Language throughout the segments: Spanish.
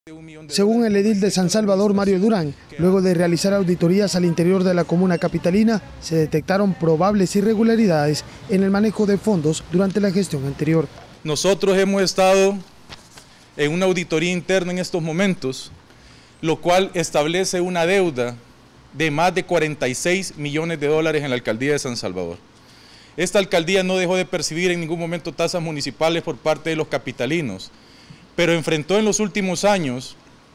Según el edil de San Salvador, Mario Durán, luego de realizar auditorías al interior de la comuna capitalina, se detectaron probables irregularidades en el manejo de fondos durante la gestión anterior. Nosotros hemos estado en una auditoría interna en estos momentos, lo cual establece una deuda de más de 46 millones de dólares en la alcaldía de San Salvador. Esta alcaldía no dejó de percibir en ningún momento tasas municipales por parte de los capitalinos, pero enfrentó en los últimos años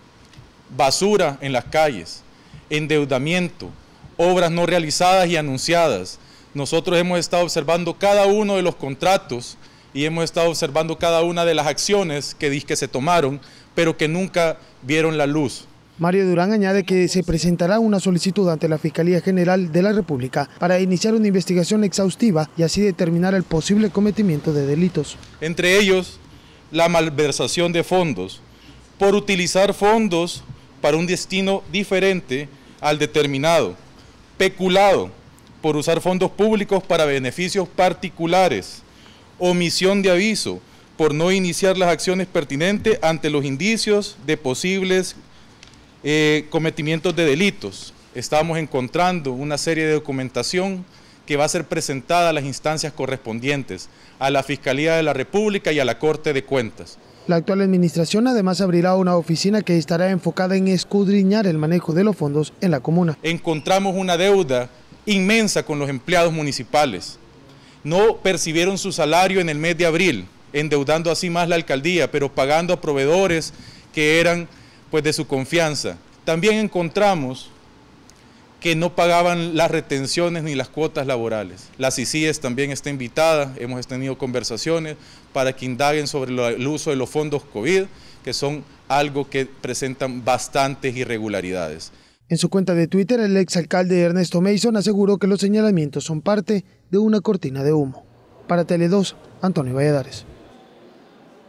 basura en las calles, endeudamiento, obras no realizadas y anunciadas. Nosotros hemos estado observando cada uno de los contratos y hemos estado observando cada una de las acciones que se tomaron, pero que nunca vieron la luz. Mario Durán añade que se presentará una solicitud ante la Fiscalía General de la República para iniciar una investigación exhaustiva y así determinar el posible cometimiento de delitos. Entre ellos, la malversación de fondos, por utilizar fondos para un destino diferente al determinado, peculado, por usar fondos públicos para beneficios particulares, omisión de aviso, por no iniciar las acciones pertinentes ante los indicios de posibles cometimientos de delitos. Estamos encontrando una serie de documentación que va a ser presentada a las instancias correspondientes, a la Fiscalía de la República y a la Corte de Cuentas. La actual administración además abrirá una oficina que estará enfocada en escudriñar el manejo de los fondos en la comuna. Encontramos una deuda inmensa con los empleados municipales. No percibieron su salario en el mes de abril, endeudando así más la alcaldía, pero pagando a proveedores que eran pues de su confianza. También encontramos que no pagaban las retenciones ni las cuotas laborales. La CICIES también está invitada, hemos tenido conversaciones para que indaguen sobre el uso de los fondos COVID, que son algo que presentan bastantes irregularidades. En su cuenta de Twitter, el exalcalde Ernesto Mason aseguró que los señalamientos son parte de una cortina de humo. Para Tele 2, Antonio Valladares.